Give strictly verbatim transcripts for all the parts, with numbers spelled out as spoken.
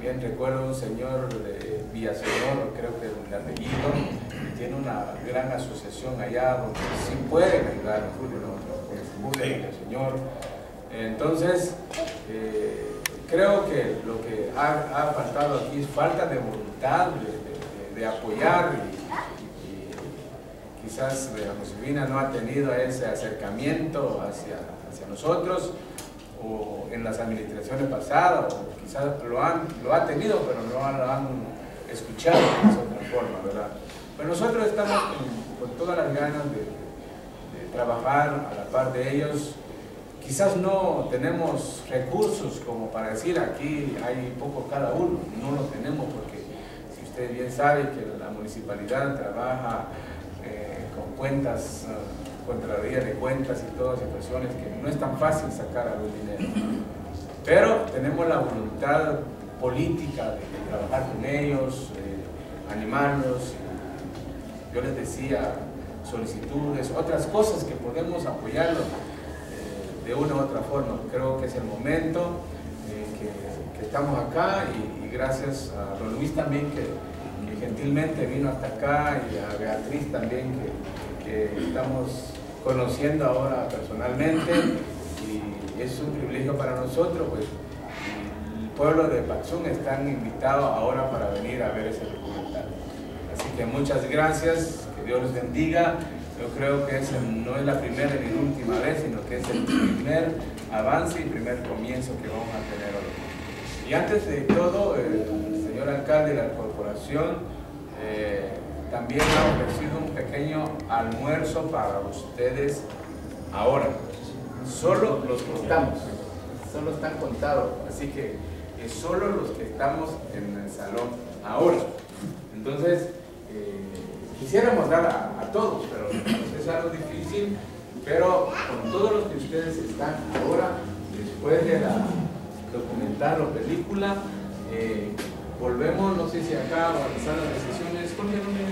Bien recuerdo un señor de Villaseñor, creo que es de apellido, tiene una gran asociación allá donde sí pueden ayudar a Julio, ¿no? Julio, el señor. Entonces, eh, creo que lo que ha, ha faltado aquí es falta de voluntad de, de, de apoyar y, y quizás la Josefina no ha tenido ese acercamiento hacia, hacia nosotros, o en las administraciones pasadas, o quizás lo, han, lo ha tenido, pero no lo han escuchado de otra forma, ¿verdad? Pero nosotros estamos con, con todas las ganas de, de trabajar a la par de ellos. Quizás no tenemos recursos como para decir aquí hay poco cada uno, no lo tenemos porque si usted bien sabe que la municipalidad trabaja eh, con cuentas, uh, contraloría de cuentas y todas situaciones que no es tan fácil sacar algún dinero. Pero tenemos la voluntad política de, de trabajar con ellos, eh, animarlos. Yo les decía solicitudes, otras cosas que podemos apoyarlos eh, de una u otra forma. Creo que es el momento eh, que, que estamos acá y, y gracias a don Luis también que, que gentilmente vino hasta acá y a Beatriz también que, que estamos conociendo ahora personalmente y es un privilegio para nosotros, pues el pueblo de Patzún están invitados ahora para venir a ver ese documental. Así que muchas gracias, que Dios les bendiga. Yo creo que ese no es la primera ni la última vez, sino que es el primer avance y primer comienzo que vamos a tener hoy. Y antes de todo, el señor alcalde de la corporación eh, también ha ofrecido un pequeño almuerzo para ustedes ahora. Solo los que estamos, solo están contados, así que es solo los que estamos en el salón ahora. Entonces, eh, quisiéramos dar a, a todos, pero es algo difícil, pero con todos los que ustedes están ahora, después de la documental o película, eh, volvemos, no sé si acá o a la sala de sesiones, ¿cómo se llama?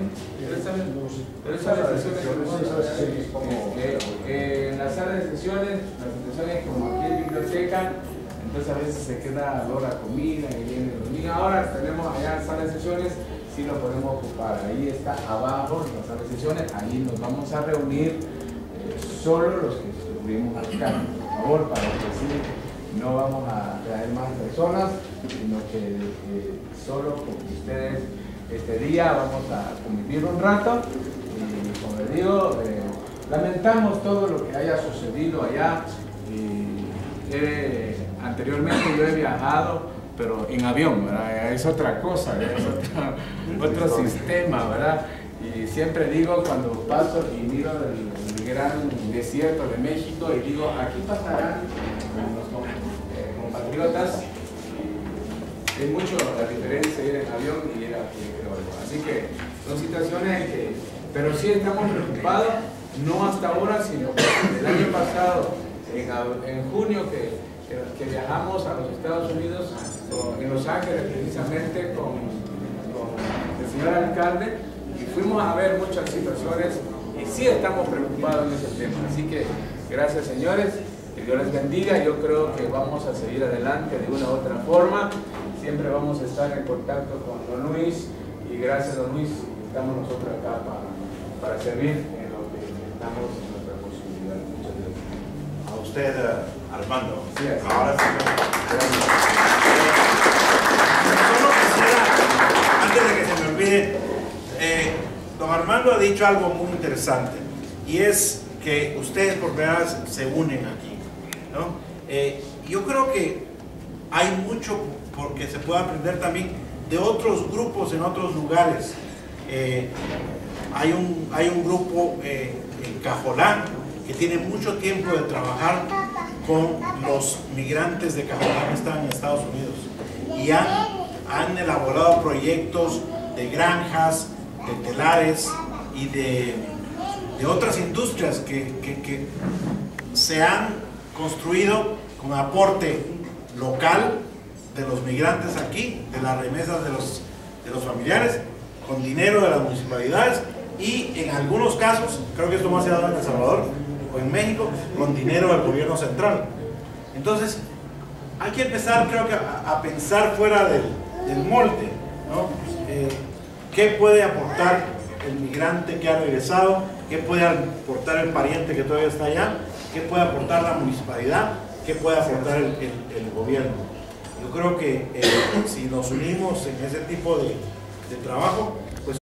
Pero sala de sesiones, como que en la sala de sesiones, las sesiones como aquí en biblioteca, entonces a veces se queda olor a comida y vienen los niños. Ahora tenemos allá en sala de sesiones, sí lo podemos ocupar, ahí está abajo en la sala de sesiones, ahí nos vamos a reunir eh, solo los que estuvimos acá, por favor, para que sí, no vamos a traer más personas, sino que eh, solo con ustedes este día vamos a convivir un rato y como les digo, eh, lamentamos todo lo que haya sucedido allá. Y, eh, anteriormente yo he viajado, pero en avión, ¿verdad? Es otra cosa, ¿verdad? Es otra, otro sistema, ¿verdad? Y siempre digo cuando paso y miro el, el gran desierto de México y digo, aquí pasarán los eh, compatriotas. Es mucho la diferencia ir en avión y ir aquí en avión. Así que son situaciones que, pero sí estamos preocupados, no hasta ahora, sino el año pasado, en, en junio que, que, que viajamos a los Estados Unidos, en Los Ángeles precisamente con, con el señor alcalde, y fuimos a ver muchas situaciones y sí estamos preocupados en ese tema. Así que gracias señores, que Dios les bendiga. Yo creo que vamos a seguir adelante de una u otra forma. Siempre vamos a estar en contacto con don Luis y gracias don Luis estamos nosotros acá para, para servir en lo que estamos en nuestra posibilidad. Muchas gracias. A usted, uh, Armando. Sí, así. Ahora sí. Solo quisiera, antes de que se me olvide, eh, don Armando ha dicho algo muy interesante y es que ustedes por primera vez se unen aquí, ¿no? Eh, yo creo que hay mucho porque se puede aprender también de otros grupos en otros lugares. Eh, hay, un, hay un grupo eh, en Cajolán que tiene mucho tiempo de trabajar con los migrantes de Cajolán que están en Estados Unidos y han, han elaborado proyectos de granjas, de telares y de, de otras industrias que, que, que se han construido con aporte local de los migrantes aquí, de las remesas de los, de los familiares, con dinero de las municipalidades y en algunos casos, creo que esto más se ha dado en El Salvador o en México, con dinero del gobierno central. Entonces, hay que empezar, creo que, a, a pensar fuera del, del molde, ¿no? Eh, ¿Qué puede aportar el migrante que ha regresado? ¿Qué puede aportar el pariente que todavía está allá? ¿Qué puede aportar la municipalidad? ¿Qué puede aportar el, el, el gobierno? Yo creo que eh, si nos unimos en ese tipo de, de trabajo,